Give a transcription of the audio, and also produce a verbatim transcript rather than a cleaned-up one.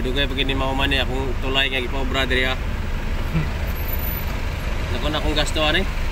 dugay-dugay pag ini mauman niya akong tulay nga gipaobra diri ha. Nako na akong gastuhan eh.